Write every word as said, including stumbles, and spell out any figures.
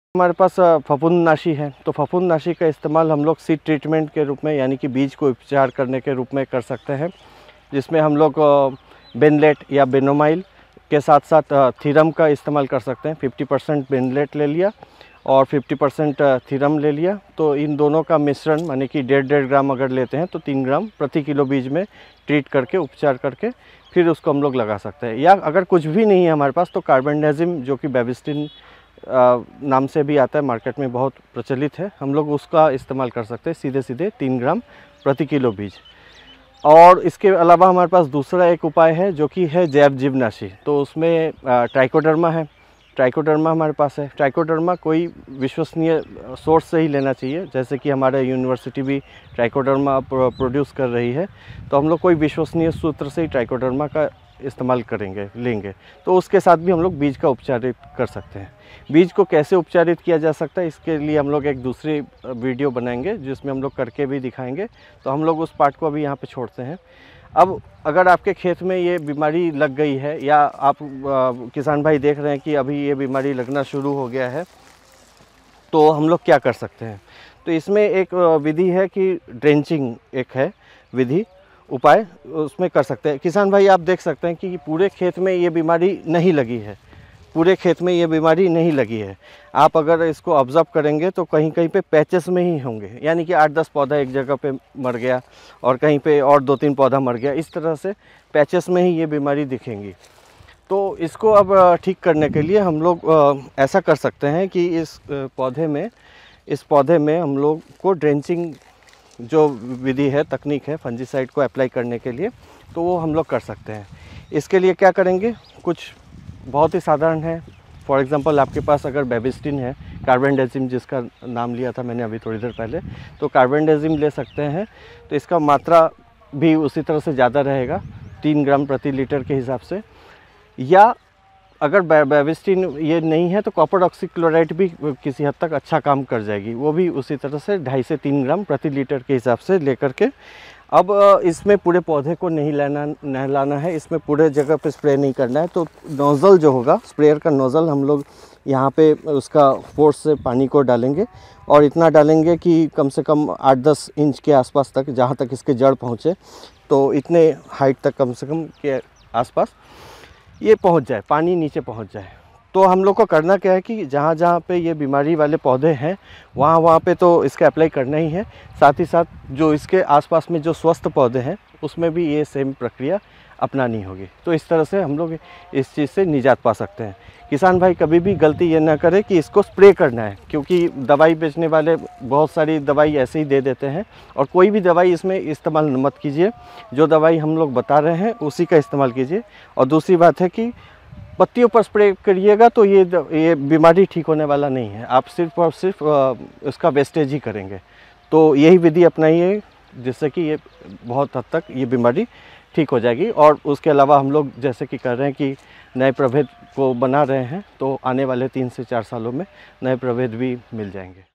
हमारे पास फफूंदनाशी है, तो फफूंदनाशी का इस्तेमाल हम लोग सीड ट्रीटमेंट के रूप में यानी कि बीज को उपचार करने के रूप में कर सकते हैं, जिसमें हम लोग बेनलेट या बेनोमाइल के साथ साथ थीरम का इस्तेमाल कर सकते हैं। पचास परसेंट बेनलेट ले लिया और पचास परसेंट थीरम ले लिया, तो इन दोनों का मिश्रण माने कि डेढ़ डेढ़ ग्राम अगर लेते हैं तो तीन ग्राम प्रति किलो बीज में ट्रीट करके उपचार करके फिर उसको हम लोग लगा सकते हैं। या अगर कुछ भी नहीं है हमारे पास तो कार्बेंडाजिम, जो कि बेबिस्टिन नाम से भी आता है, मार्केट में बहुत प्रचलित है, हम लोग उसका इस्तेमाल कर सकते हैं सीधे सीधे तीन ग्राम प्रति किलो बीज। और इसके अलावा हमारे पास दूसरा एक उपाय है जो कि है जैव जीवनाशी, तो उसमें ट्राइकोडर्मा है। ट्राइकोडर्मा हमारे पास है। ट्राइकोडर्मा कोई विश्वसनीय सोर्स से ही लेना चाहिए, जैसे कि हमारे यूनिवर्सिटी भी ट्राइकोडर्मा प्रोड्यूस कर रही है, तो हम लोग कोई विश्वसनीय सूत्र से ही ट्राइकोडर्मा का इस्तेमाल करेंगे लेंगे, तो उसके साथ भी हम लोग बीज का उपचारित कर सकते हैं। बीज को कैसे उपचारित किया जा सकता है, इसके लिए हम लोग एक दूसरी वीडियो बनाएंगे जिसमें हम लोग करके भी दिखाएंगे, तो हम लोग उस पार्ट को अभी यहाँ पे छोड़ते हैं। अब अगर आपके खेत में ये बीमारी लग गई है या आप आ, किसान भाई देख रहे हैं कि अभी ये बीमारी लगना शुरू हो गया है, तो हम लोग क्या कर सकते हैं। तो इसमें एक विधि है कि ड्रेंचिंग एक है विधि उपाय, उसमें कर सकते हैं। किसान भाई आप देख सकते हैं कि पूरे खेत में ये बीमारी नहीं लगी है, पूरे खेत में ये बीमारी नहीं लगी है। आप अगर इसको ऑब्ज़र्व करेंगे तो कहीं कहीं पे पैचेस में ही होंगे, यानी कि आठ दस पौधा एक जगह पे मर गया और कहीं पे और दो तीन पौधा मर गया, इस तरह से पैचेस में ही ये बीमारी दिखेंगी। तो इसको अब ठीक करने के लिए हम लोग ऐसा कर सकते हैं कि इस पौधे में इस पौधे में हम लोग को ड्रेंचिंग जो विधि है, तकनीक है फंजीसाइड को अप्लाई करने के लिए, तो वो हम लोग कर सकते हैं। इसके लिए क्या करेंगे, कुछ बहुत ही साधारण है। फॉर एग्जांपल आपके पास अगर बेबिस्टिन है, कार्बेंडाजिम जिसका नाम लिया था मैंने अभी थोड़ी देर पहले, तो कार्बेंडाजिम ले सकते हैं। तो इसका मात्रा भी उसी तरह से ज़्यादा रहेगा, तीन ग्राम प्रति लीटर के हिसाब से। या अगर बेबिस्टिन ये नहीं है तो कॉपर ऑक्सीक्लोराइड भी किसी हद तक अच्छा काम कर जाएगी, वो भी उसी तरह से ढाई से तीन ग्राम प्रति लीटर के हिसाब से लेकर के। अब इसमें पूरे पौधे को नहीं लाना नहलाना है, इसमें पूरे जगह पे स्प्रे नहीं करना है। तो नोज़ल जो होगा, स्प्रेयर का नोज़ल हम लोग यहाँ पे उसका फोर्स से पानी को डालेंगे और इतना डालेंगे कि कम से कम आठ दस इंच के आसपास तक, जहाँ तक इसके जड़ पहुँचे, तो इतने हाइट तक कम से कम के आसपास ये पहुँच जाए, पानी नीचे पहुँच जाए। तो हम लोग को करना क्या है कि जहाँ जहाँ पे ये बीमारी वाले पौधे हैं वहाँ वहाँ पे तो इसका अप्लाई करना ही है। साथ ही साथ जो इसके आसपास में जो स्वस्थ पौधे हैं उसमें भी ये सेम प्रक्रिया अपनानी होगी। तो इस तरह से हम लोग इस चीज़ से निजात पा सकते हैं। किसान भाई कभी भी गलती ये ना करे कि इसको स्प्रे करना है, क्योंकि दवाई बेचने वाले बहुत सारी दवाई ऐसे ही दे देते हैं, और कोई भी दवाई इसमें इस्तेमाल मत कीजिए। जो दवाई हम लोग बता रहे हैं उसी का इस्तेमाल कीजिए। और दूसरी बात है कि पत्तियों पर स्प्रे करिएगा तो ये ये बीमारी ठीक होने वाला नहीं है, आप सिर्फ और सिर्फ उसका वेस्टेज ही करेंगे। तो यही विधि अपनाइए जिससे कि ये बहुत हद तक ये बीमारी ठीक हो जाएगी। और उसके अलावा हम लोग जैसे कि कर रहे हैं कि नए प्रभेद को बना रहे हैं, तो आने वाले तीन से चार सालों में नए प्रभेद भी मिल जाएंगे।